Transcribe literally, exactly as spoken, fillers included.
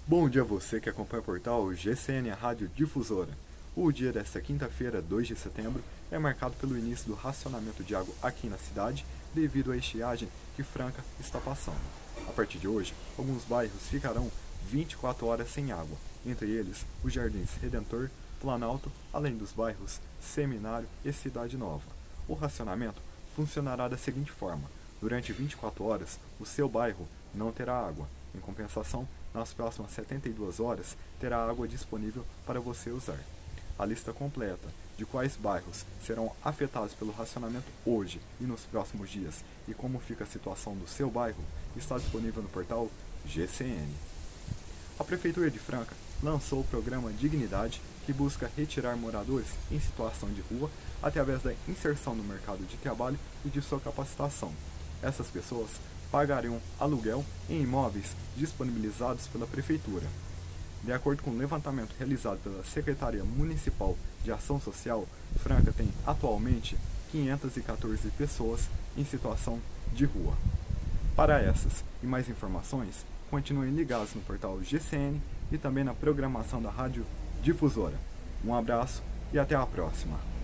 Bom dia a você que acompanha o portal G C N, a Rádio Difusora. O dia desta quinta-feira, dois de setembro, é marcado pelo início do racionamento de água aqui na cidade, devido à estiagem que Franca está passando. A partir de hoje, alguns bairros ficarão vinte e quatro horas sem água, entre eles os Jardins Redentor, Planalto, além dos bairros Seminário e Cidade Nova. O racionamento funcionará da seguinte forma: durante vinte e quatro horas, o seu bairro não terá água. Em compensação, nas próximas setenta e duas horas, terá água disponível para você usar. A lista completa de quais bairros serão afetados pelo racionamento hoje e nos próximos dias e como fica a situação do seu bairro está disponível no portal G C N. A Prefeitura de Franca lançou o programa Dignidade, que busca retirar moradores em situação de rua através da inserção no mercado de trabalho e de sua capacitação. Essas pessoas pagarão aluguel em imóveis disponibilizados pela Prefeitura. De acordo com o levantamento realizado pela Secretaria Municipal de Ação Social, Franca tem atualmente quinhentas e quatorze pessoas em situação de rua. Para essas e mais informações, continuem ligados no portal G C N e também na programação da Rádio Difusora. Um abraço e até a próxima!